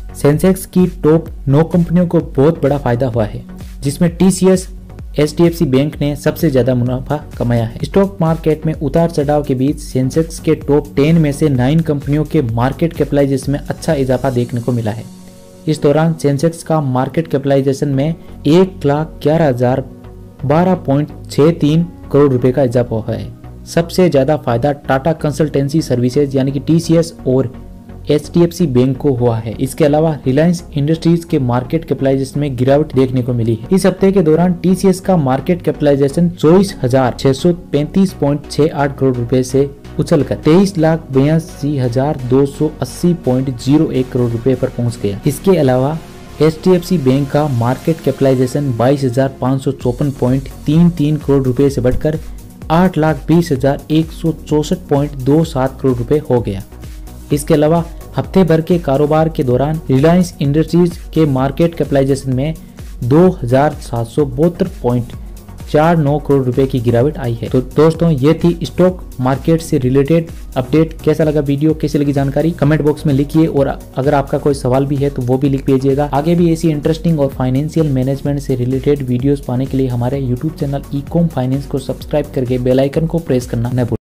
Sensex की top 9 कंपनियों को बहुत बड़ा फायदा हुआ है, जिसमें टीसीएस एचडीएफसी बैंक ने सबसे ज्यादा मुनाफा कमाया है। स्टॉक मार्केट में उतार चढ़ाव के बीच सेंसेक्स के टॉप 10 में से 9 कंपनियों के मार्केट कैपिटलाइजेशन में अच्छा इजाफा देखने को मिला है। इस दौरान सेंसेक्स का मार्केट कैपिटलाइजेशन में 1,11,012.63 करोड़ रुपए का इजाफा हुआ है। सबसे ज्यादा फायदा टाटा कंसल्टेंसी सर्विसेज यानी कि टीसीएस और एचडीएफसी बैंक को हुआ है। इसके अलावा रिलायंस इंडस्ट्रीज के मार्केट कैपिटलाइजेशन में गिरावट देखने को मिली है। इस हफ्ते के दौरान टीसीएस का मार्केट कैपिटलाइजेशन 24,635.68 करोड़ रुपए से उछलकर 23,82,280.01 करोड़ रुपए पर पहुंच गया। इसके अलावा एचडीएफसी बैंक का मार्केट कैपिटलाइजेशन 22,554.33 करोड़ रुपए से बढ़कर 8,20,164.27 करोड़ रुपए हो गया। इसके अलावा हफ्ते भर के कारोबार के दौरान रिलायंस इंडस्ट्रीज के मार्केट कैपिटलाइजेशन में 2,772.49 करोड़ रुपए की गिरावट आई है। तो दोस्तों, ये थी स्टॉक मार्केट से रिलेटेड अपडेट। कैसा लगा वीडियो, कैसी लगी जानकारी, कमेंट बॉक्स में लिखिए और अगर आपका कोई सवाल भी है तो वो भी लिख भेजिएगा। आगे भी ऐसी इंटरेस्टिंग और फाइनेंशियल मैनेजमेंट से रिलेटेड वीडियोस पाने के लिए हमारे यूट्यूब चैनल ईकॉम फाइनेंस को सब्सक्राइब करके बेल आइकन को प्रेस करना न भूलें।